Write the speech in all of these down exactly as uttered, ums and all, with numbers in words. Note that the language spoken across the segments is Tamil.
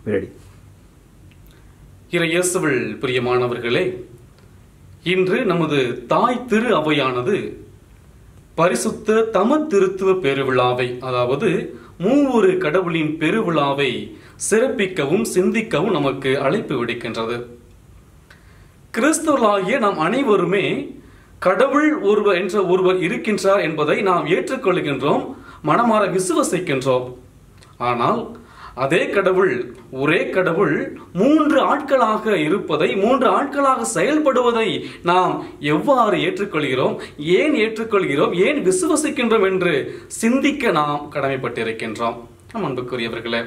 ரெடி. இறையேசுவில் பிரியமானவர்களே, இன்று நமது தாய் திரு அவையானது பரிசுத்த தம திருத்துவ பெருவிழாவை, அதாவது மூவொரு கடவுளின் பெருவிழாவை சிறப்பிக்கவும் சிந்திக்கவும் நமக்கு அழைப்பு விடுக்கின்றது. கிறிஸ்தவர்களாகிய நாம் அனைவருமே கடவுள் ஒருவர் என்ற ஒருவர் இருக்கின்றார் என்பதை நாம் ஏற்றுக்கொள்கின்றோம், மனமாற விசுவசிக்கின்றோம். ஆனால் அதே கடவுள், ஒரே கடவுள் மூன்று ஆட்களாக இருப்பதை, மூன்று ஆட்களாக செயல்படுவதை நாம் எவ்வாறு ஏற்றுக்கொள்கிறோம், ஏன் ஏற்றுக்கொள்கிறோம், ஏன் விசுவசிக்கின்றோம் என்று சிந்திக்க நாம் கடமைப்பட்டிருக்கின்றோம். அன்புக்குரியவர்களே,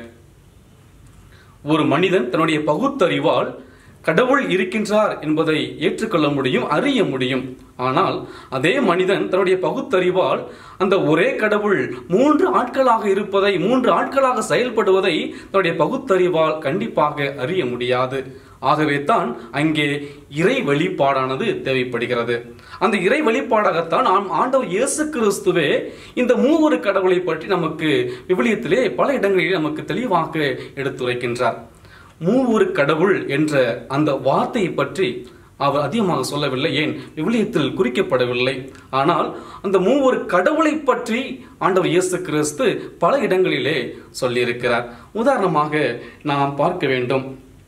ஒரு மனிதன் தன்னுடைய பகுத்தறிவால் கடவுள் இருக்கின்றார் என்பதை ஏற்றுக்கொள்ள முடியும், அறிய முடியும். ஆனால் அதே மனிதன் தன்னுடைய பகுத்தறிவால் அந்த ஒரே கடவுள் மூன்று ஆட்களாக இருப்பதை, மூன்று ஆட்களாக செயல்படுவதை தன்னுடைய பகுத்தறிவால் கண்டிப்பாக அறிய முடியாது. ஆகவே தான் அங்கே இறை வெளிப்பாடானது தேவைப்படுகிறது. அந்த இறை வெளிப்பாடாகத்தான் நாம் ஆண்டவர் இயேசு கிறிஸ்துவே இந்த மூவொரு கடவுளை பற்றி நமக்கு விவிலியத்திலே பல இடங்களில் நமக்கு தெளிவாக எடுத்துரைக்கின்றார். மூவொரு கடவுள் என்ற அந்த வார்த்தையை பற்றி அவர் அதிகமாக சொல்லவில்லை, ஏன் விவிலியத்தில் குறிக்கப்படவில்லை. ஆனால் அந்த மூவொரு கடவுளை பற்றி ஆண்டவர் இயேசு கிறிஸ்து பல இடங்களிலே சொல்லியிருக்கிறார். உதாரணமாக நாம் பார்க்க வேண்டும்,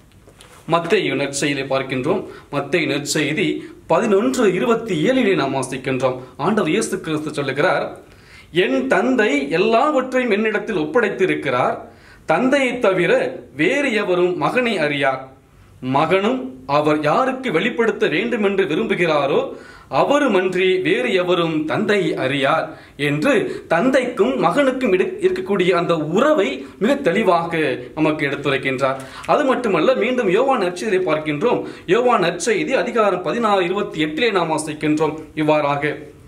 மத்தேயு நற்செய்தியை பார்க்கின்றோம். மத்தேயு நற்செய்தி பதினொன்று இருபத்தி ஏழிலே நாம் வாசிக்கின்றோம். ஆண்டவர் இயேசு கிறிஸ்து சொல்லுகிறார், என் தந்தை எல்லாவற்றையும் என்னிடத்தில் ஒப்படைத்திருக்கிறார். தந்தையை தவிர வேறு எவரும் மகனை அறியார். மகனும் அவர் யாருக்கு வெளிப்படுத்த வேண்டும் என்று விரும்புகிறாரோ அவருமன்றி வேறு எவரும் தந்தையை அறியார் என்று தந்தைக்கும் மகனுக்கும் இருக்கக்கூடிய அந்த உறவை மிக தெளிவாக நமக்கு எடுத்துரைக்கின்றார். அது மட்டுமல்ல, மீண்டும் யோவான் நற்செய்தியை பார்க்கின்றோம். யோவான் நற்செய்தி அதிகாரம் பதினாறு இருபத்தி எட்டிலே நாம் வாசிக்கின்றோம் இவ்வாறாக,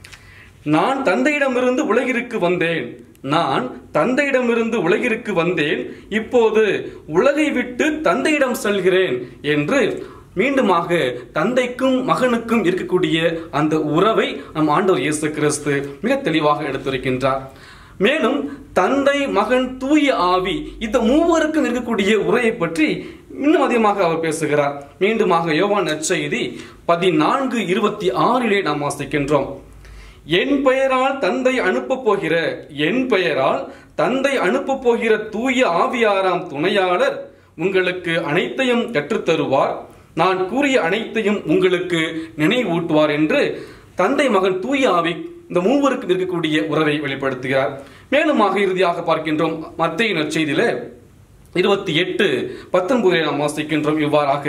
நான் தந்தையிடமிருந்து உலகிற்கு வந்தேன், நான் தந்தையிடமிருந்து உலகிற்கு வந்தேன், இப்போது உலகை விட்டு தந்தையிடம் செல்கிறேன் என்று மீண்டுமாக தந்தைக்கும் மகனுக்கும் இருக்கக்கூடிய அந்த உறவை நம் ஆண்டவர் இயேசு கிறிஸ்து மிக தெளிவாக எடுத்துரைக்கின்றார். மேலும் தந்தை, மகன், தூய ஆவி இந்த மூவருக்கும் இருக்கக்கூடிய உரையை பற்றி இன்னும் அதிகமாக அவர் பேசுகிறார். மீண்டுமாக யோவான் நற்செய்தி பதினான்கு இருபத்தி ஆறிலே நாம் வாசிக்கின்றோம், என் பெயரால் தந்தை அனுப்ப போகிற என் பெயரால் தந்தை அனுப்ப போகிற தூய ஆவியாராம் துணையாளர் உங்களுக்கு அனைத்தையும் கற்றுத்தருவார், நான் கூறிய அனைத்தையும் உங்களுக்கு நினைவூட்டுவார் என்று தந்தை, மகன், தூய ஆவி இந்த மூவருக்கு இருக்கக்கூடிய உறவை வெளிப்படுத்துகிறார். மேலுமாக இறுதியாக பார்க்கின்றோம், மத்தேயு நற்செய்தியிலே இருபத்தி எட்டு பத்தொன்பதிலே நாம் வாசிக்கின்றோம் இவ்வாறாக,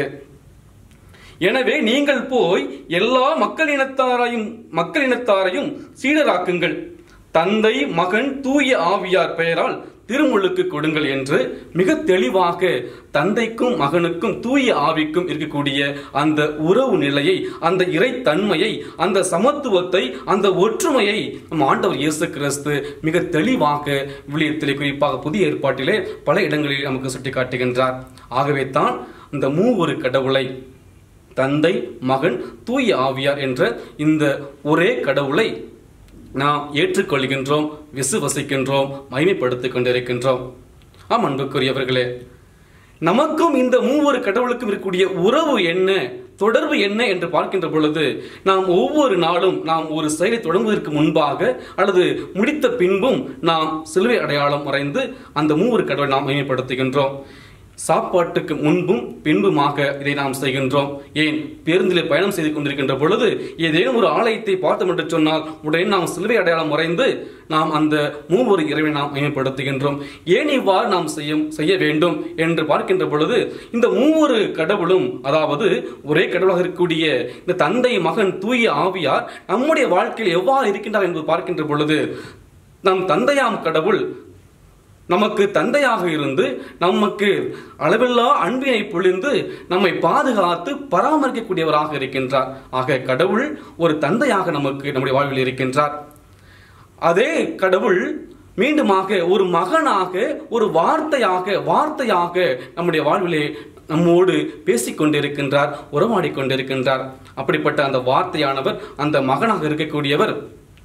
எனவே நீங்கள் போய் எல்லா மக்களினத்தாரையும் மக்களினத்தாரையும் சீடராக்குங்கள், தந்தை, மகன், தூய ஆவியார் பெயரால் திருமுழுக்கு கொடுங்கள் என்று மிக தெளிவாக தந்தைக்கும் மகனுக்கும் தூய ஆவிக்கும் இருக்கக்கூடிய அந்த உறவு நிலையை, அந்த இறைத்தன்மையை, அந்த சமத்துவத்தை, அந்த ஒற்றுமையை நம் ஆண்டவர் இயேசு கிறிஸ்து மிக தெளிவாக விவிலியத்திலே, குறிப்பாக புதிய ஏற்பாட்டிலே பல இடங்களில் நமக்கு சுட்டிக்காட்டுகின்றார். ஆகவே தான் அந்த மூவொரு கடவுளை, தந்தை, மகன், தூய ஆவியார் என்ற இந்த ஒரே கடவுளை நாம் ஏற்றுக்கொள்கின்றோம், விசுவசிக்கின்றோம், மகிமைப்படுத்திக் கொண்டிருக்கின்றோம். ஆம் அன்புக்குரியவர்களே, நமக்கும் இந்த மூவொரு கடவுளுக்கும் இருக்கக்கூடிய உறவு என்ன, தொடர்பு என்ன என்று பார்க்கின்ற பொழுது நாம் ஒவ்வொரு நாளும் நாம் ஒரு செயலை தொடங்குவதற்கு முன்பாக அல்லது முடித்த பின்பும் நாம் சிலுவை அடையாளம் வரைந்து அந்த மூவொரு கடவுளை நாம் மகிமைப்படுத்துகின்றோம். சாப்பாட்டுக்கு முன்பும் பின்புமாக இதை நாம் செய்கின்றோம். ஏன், பேருந்திலே பயணம் செய்து கொண்டிருக்கின்ற பொழுது ஏதேனும் ஒரு ஆலயத்தை பார்த்தோம் என்று சொன்னால் உடனே நாம் சிலுவை அடையாளம் வரைந்து நாம் அந்த மூவொரு இறைவனை நாம் மேம்படுத்துகின்றோம். ஏன் இவ்வாறு நாம் செய்ய செய்ய வேண்டும் என்று பார்க்கின்ற பொழுது இந்த மூவொரு கடவுளும், அதாவது ஒரே கடவுளாக இருக்கக்கூடிய இந்த தந்தை, மகன், தூய ஆவியார் நம்முடைய வாழ்க்கையில் எவ்வாறு இருக்கின்றார் என்பது பார்க்கின்ற பொழுது நம் தந்தையாம் கடவுள் நமக்கு தந்தையாக இருந்து நமக்கு அளவில்லா அன்பினை பொழிந்து நம்மை பாதுகாத்து பராமரிக்கக்கூடியவராக இருக்கின்றார். ஆக கடவுள் ஒரு தந்தையாக நமக்கு நம்முடைய வாழ்வில் இருக்கின்றார். அதே கடவுள் மீண்டுமாக ஒரு மகனாக, ஒரு வார்த்தையாக வார்த்தையாக நம்முடைய வாழ்விலே நம்மோடு பேசிக்கொண்டிருக்கின்றார், உறவாடி கொண்டிருக்கின்றார். அப்படிப்பட்ட அந்த வார்த்தையானவர், அந்த மகனாக இருக்கக்கூடியவர்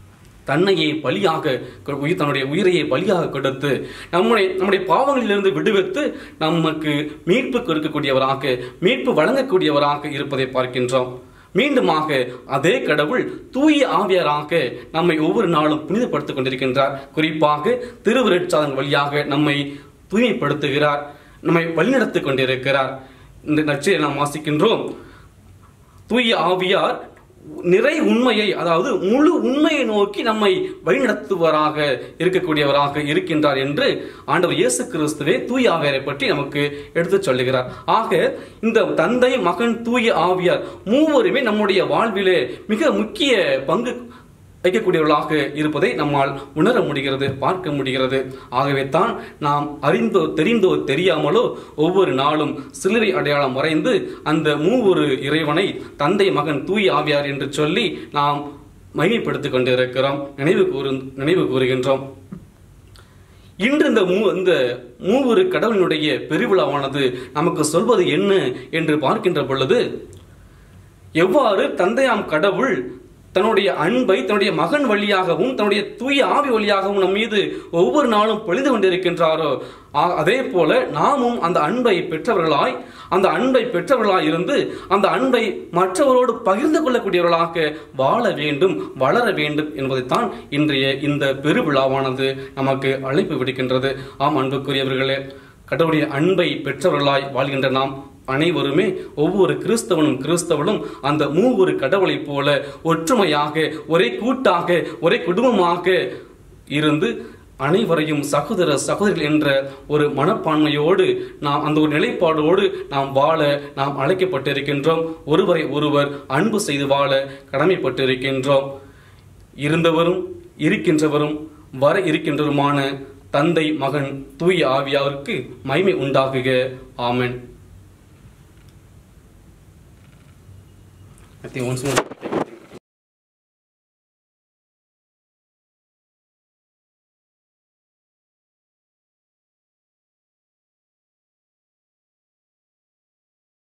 தன்னையே பலியாக உயிர் தன்னுடைய உயிரையே பலியாக கொடுத்து நம்முடைய நம்முடைய பாவங்களிலிருந்து விடுவித்து நமக்கு மீட்பு கொடுக்கக்கூடியவராக மீட்பு வழங்கக்கூடியவராக இருப்பதை பார்க்கின்றோம். மீண்டுமாக அதே கடவுள் தூய ஆவியாராக நம்மை ஒவ்வொரு நாளும் புனிதப்படுத்திக் கொண்டிருக்கின்றார். குறிப்பாக திருவிருட்சாதன் வழியாக நம்மை தூய்மைப்படுத்துகிறார், நம்மை வழிநடத்திக் கொண்டிருக்கிறார். இந்த நற்செய்தியை நாம் வாசிக்கின்றோம். தூய ஆவியார் நிறை உண்மையை, அதாவது முழு உண்மையை நோக்கி நம்மை வழிநடத்துவராக இருக்கக்கூடியவராக இருக்கின்றார் என்று ஆண்டவர் இயேசு கிறிஸ்துவே தூய ஆவியாரை பற்றி நமக்கு எடுத்து சொல்லுகிறார். ஆக இந்த தந்தை, மகன், தூய ஆவியார் மூவருமே நம்முடைய வாழ்விலே மிக முக்கிய பங்கு வைக்கக்கூடியவர்களாக இருப்பதை நம்மால் உணர முடிகிறது, பார்க்க முடிகிறது. ஆகவே தான் நாம் அறிந்தோ தெரிந்தோ தெரியாமலோ ஒவ்வொரு நாளும் சிலுவை அடையாளம் வரைந்து அந்த மூவொரு இறைவனை தந்தை, மகன், தூய் ஆவியார் என்று சொல்லி நாம் மகிமைப்படுத்திக் கொண்டிருக்கிறோம், நினைவு கூறு நினைவு கூறுகின்றோம். இன்று இந்த மூ இந்த மூவொரு கடவுளினுடைய பெருவிழாவானது நமக்கு சொல்வது என்ன என்று பார்க்கின்ற பொழுது, எவ்வாறு தந்தையாம் கடவுள் தன்னுடைய அன்பை தன்னுடைய மகன் வழியாகவும் தன்னுடைய தூய ஆவி வழியாகவும் நம் மீது ஒவ்வொரு நாளும் பொழிந்து கொண்டிருக்கின்றாரோ, அதே போல நாமும் அந்த அன்பை பெற்றவர்களாய் அந்த அன்பை பெற்றவர்களாய் இருந்து அந்த அன்பை மற்றவரோடு பகிர்ந்து கொள்ளக்கூடியவர்களாக வாழ வேண்டும், வளர வேண்டும் என்பதைத்தான் இன்றைய இந்த பெருவிழாவானது நமக்கு அழைப்பு விடுக்கின்றது. ஆம் அன்புக்குரியவர்களே, கடவுளுடைய அன்பை பெற்றவர்களாய் வாழ்கின்ற நாம் அனைவருமே ஒவ்வொரு கிறிஸ்தவனும் கிறிஸ்தவனும் அந்த மூவொரு கடவுளை போல ஒற்றுமையாக, ஒரே கூட்டாக, ஒரே குடும்பமாக இருந்து அனைவரையும் சகோதர சகோதரிகள் என்ற ஒரு மனப்பான்மையோடு நாம் அந்த ஒரு நிலைப்பாடோடு நாம் வாழ நாம் அழைக்கப்பட்டிருக்கின்றோம். ஒருவரை ஒருவர் அன்பு செய்து வாழ கடமைப்பட்டிருக்கின்றோம். இருந்தவரும் இருக்கின்றவரும் வர இருக்கின்றவருமான தந்தை, மகன், தூய ஆவியாருக்கு மகிமை உண்டாகுக. ஆமென். I think once more.